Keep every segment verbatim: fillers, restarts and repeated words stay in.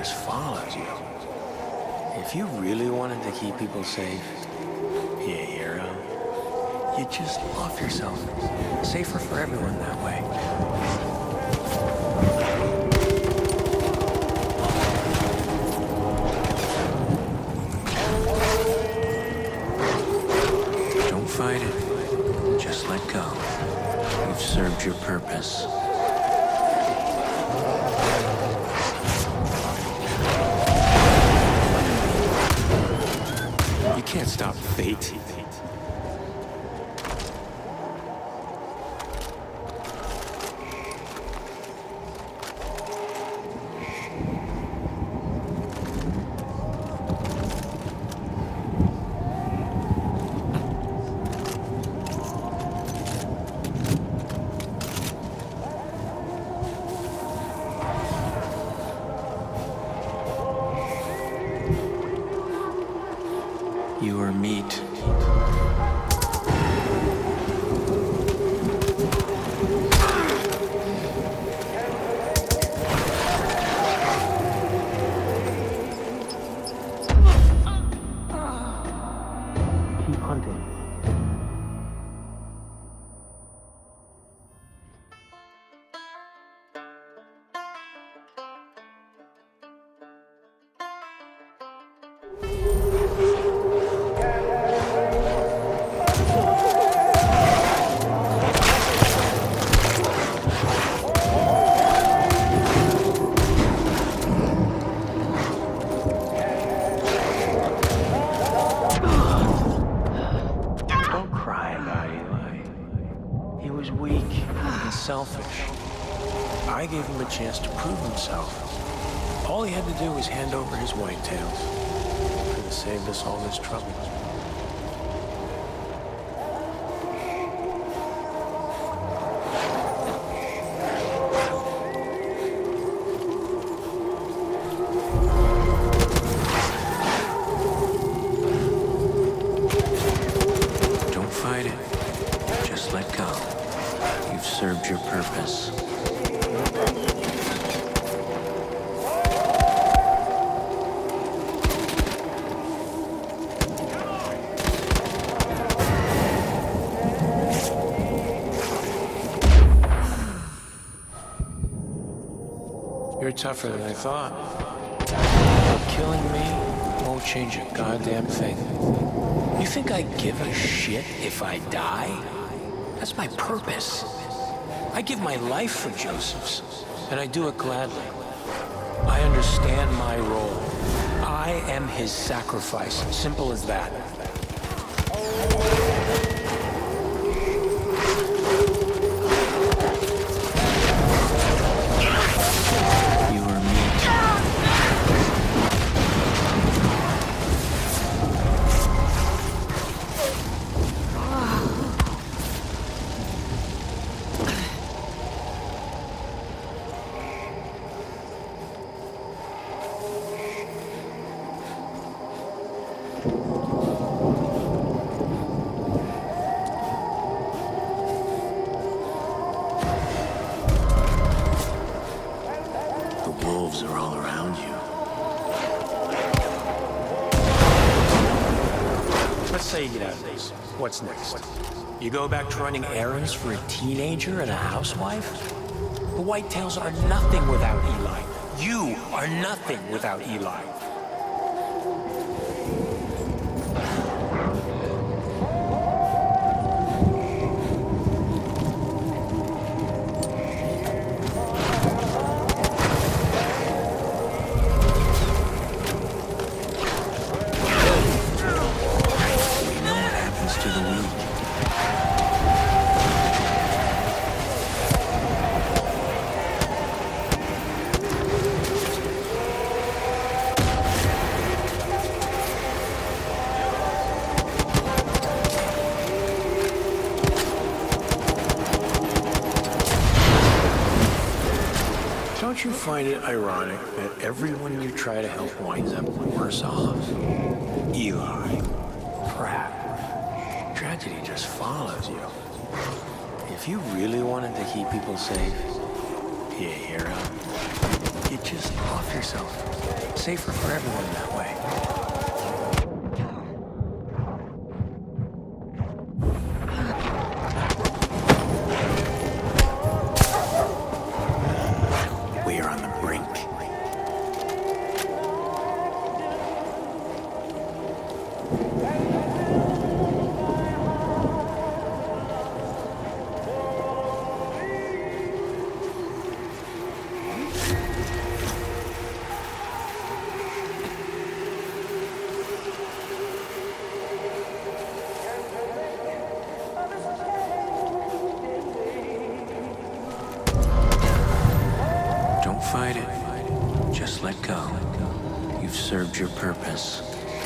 just follows you. If you really wanted to keep people safe, be a hero, you'd just off yourself. Safer for everyone that way. Don't fight it. Just let go. You've served your purpose. You can't stop fate. You are meat. Keep hunting. He was weak and selfish. I gave him a chance to prove himself. All he had to do was hand over his whitetails. Could have saved us all this trouble. Don't fight it. Just let go. You've served your purpose. You're tougher than I thought. But killing me won't change a goddamn thing. You think I give a shit if I die? That's my purpose. I give my life for Joseph's, and I do it gladly. I understand my role. I am his sacrifice. Simple as that. You are meat. The wolves are all around you. Let's say you get out of this. What's next? You go back to running errands for a teenager and a housewife? The Whitetails are nothing without Eli. You are nothing without Eli. To the weak. Don't you find it ironic that everyone you try to help winds up worse off? Eli, Pratt. Tragedy just follows you. If you really wanted to keep people safe, be a hero, you'd just off yourself. safer for everyone that way. We are on the brink. Fight it. Just let go. You've served your purpose.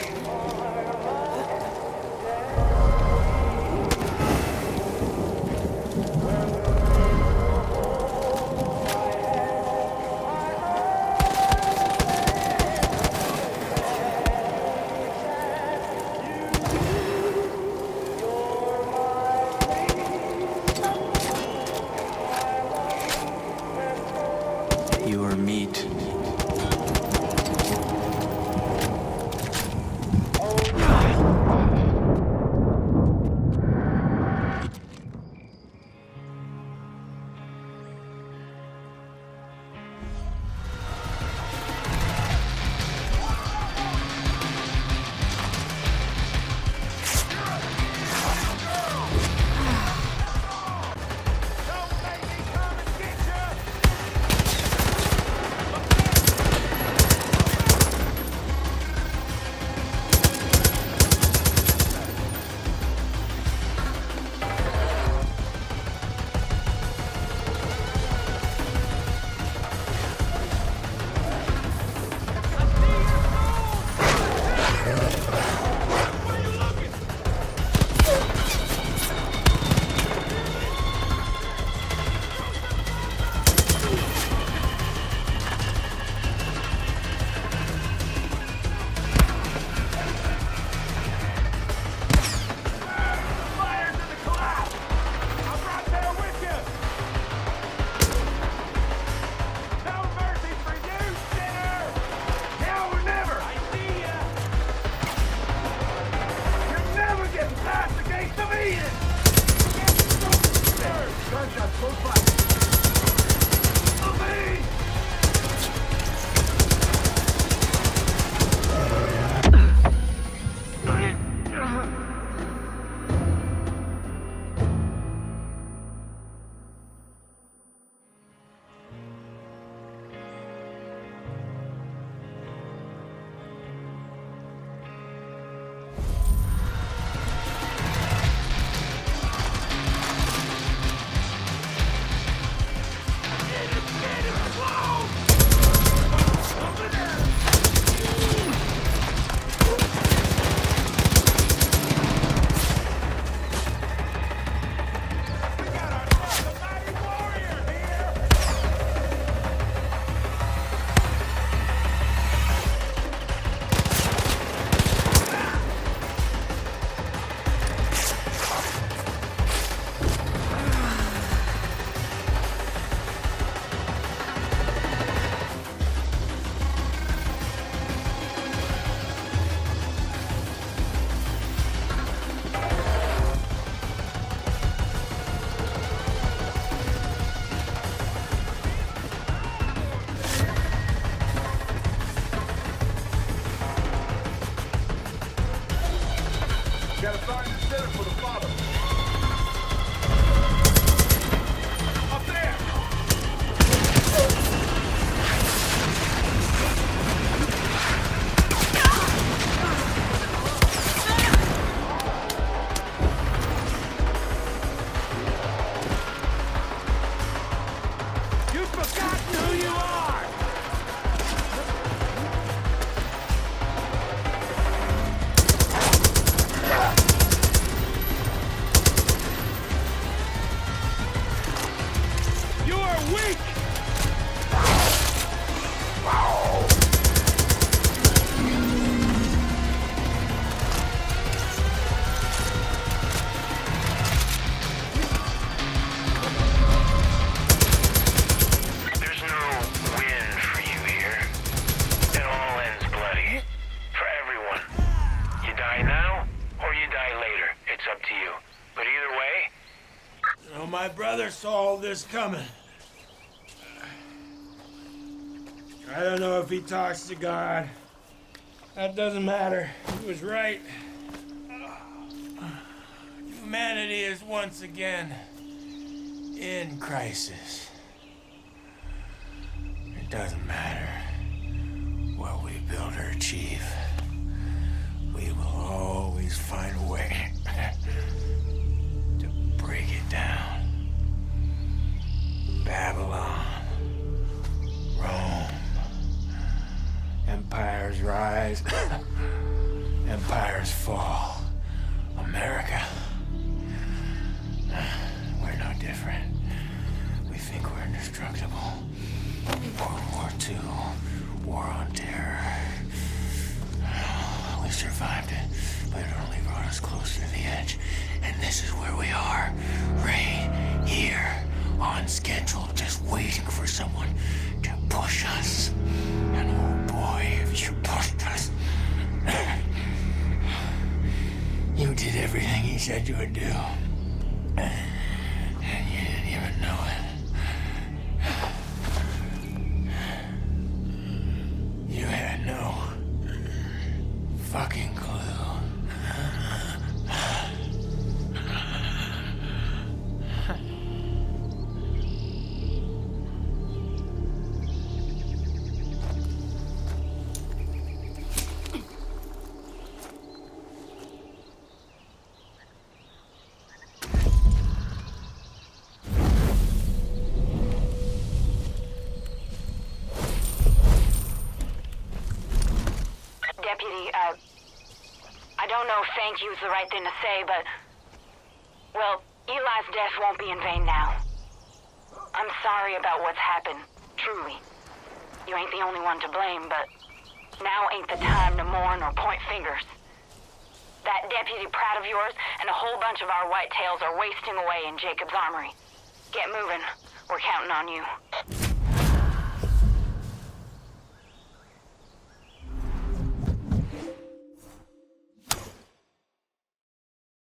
You are meat. Gotta find the center for the father. Up there! You've forgotten who you are! my brother saw all this coming. I don't know if he talks to God. That doesn't matter. He was right. Humanity is once again in crisis. It doesn't matter what we build or achieve. We will always find a way to break it down. Babylon, Rome, empires rise, empires fall. America, we're no different. We think we're indestructible. World War Two, war on terror. We survived it, but it only brought us closer to the edge. And this is where we are, right here, on schedule, just waiting for someone to push us. And oh boy, if you pushed us. You did everything he said you would do. And you didn't even know it. You had no fucking clue. Deputy, uh, I don't know if thank you is the right thing to say, but, well, Eli's death won't be in vain now. I'm sorry about what's happened, truly. You ain't the only one to blame, but now ain't the time to mourn or point fingers. That Deputy Pratt of yours and a whole bunch of our whitetails are wasting away in Jacob's armory. Get moving. We're counting on you.